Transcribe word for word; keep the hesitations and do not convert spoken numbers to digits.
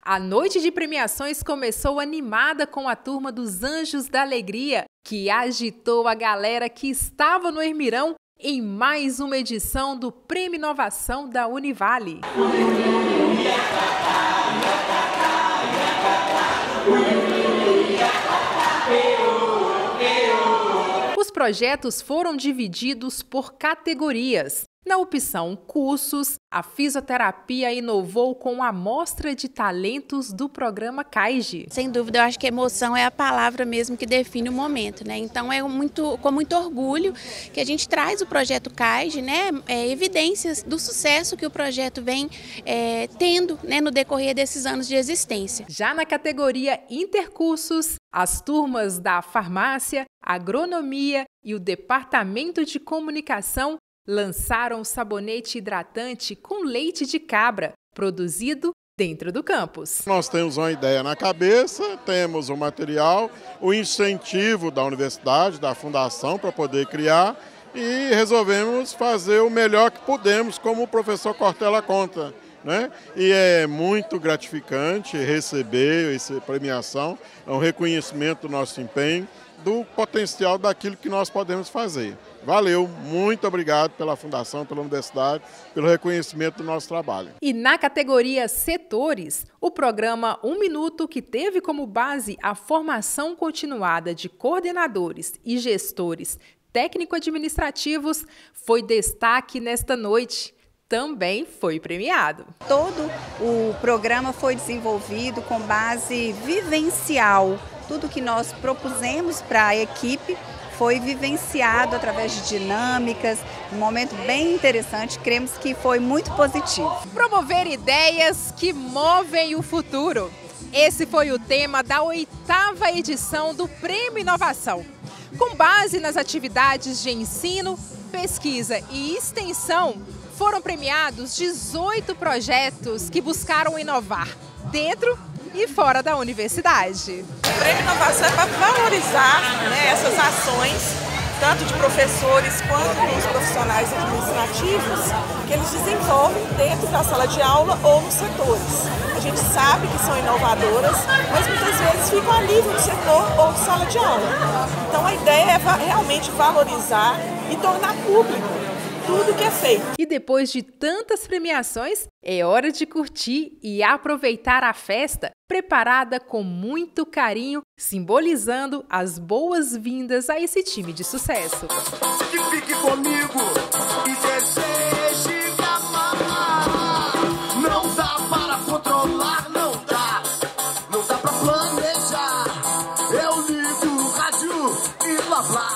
A noite de premiações começou animada com a turma dos Anjos da Alegria, que agitou a galera que estava no Hermirão em mais uma edição do Prêmio Inovação da Univale. Os projetos foram divididos por categorias. Na opção cursos, a fisioterapia inovou com a amostra de talentos do programa CAIGE. Sem dúvida, eu acho que emoção é a palavra mesmo que define o momento, né? Então é muito, com muito orgulho que a gente traz o projeto CAIGE, né? É, evidências do sucesso que o projeto vem é, tendo, né, no decorrer desses anos de existência. Já na categoria intercursos, as turmas da farmácia, agronomia e o departamento de comunicação lançaram o sabonete hidratante com leite de cabra, produzido dentro do campus. Nós temos uma ideia na cabeça, temos o material, o incentivo da universidade, da fundação para poder criar e resolvemos fazer o melhor que pudemos, como o professor Cortella conta, né? E é muito gratificante receber essa premiação, é um reconhecimento do nosso empenho, do potencial daquilo que nós podemos fazer. Valeu, muito obrigado pela Fundação, pela Universidade, pelo reconhecimento do nosso trabalho. E na categoria setores, o programa Um Minuto, que teve como base a formação continuada de coordenadores e gestores técnico-administrativos, foi destaque nesta noite. Também foi premiado. Todo o programa foi desenvolvido com base vivencial. Tudo que nós propusemos para a equipe foi vivenciado através de dinâmicas, um momento bem interessante, cremos que foi muito positivo. Promover ideias que movem o futuro. Esse foi o tema da oitava edição do Prêmio Inovação. Com base nas atividades de ensino, pesquisa e extensão, foram premiados dezoito projetos que buscaram inovar dentro e fora da universidade. O Prêmio Inovação é para valorizar, né, essas ações, tanto de professores quanto dos profissionais administrativos, que eles desenvolvem dentro da sala de aula ou nos setores. A gente sabe que são inovadoras, mas muitas vezes ficam a nível do setor ou de sala de aula. Então a ideia é realmente valorizar e tornar público tudo que é feito. E depois de tantas premiações, é hora de curtir e aproveitar a festa, preparada com muito carinho, simbolizando as boas-vindas a esse time de sucesso. Que fique comigo e deseje me amar. Não dá para controlar, não dá. Não dá para planejar. Eu ligo o rádio e blá blá.